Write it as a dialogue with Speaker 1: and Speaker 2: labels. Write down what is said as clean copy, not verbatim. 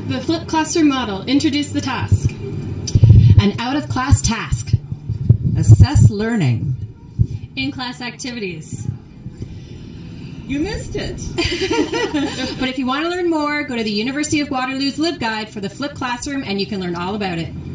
Speaker 1: The flipped classroom model. Introduce the task.
Speaker 2: An out-of-class task.
Speaker 3: Assess learning.
Speaker 4: In-class activities.
Speaker 3: You missed it.
Speaker 2: But if you want to learn more, go to the University of Waterloo's LibGuide for the flipped classroom and you can learn all about it.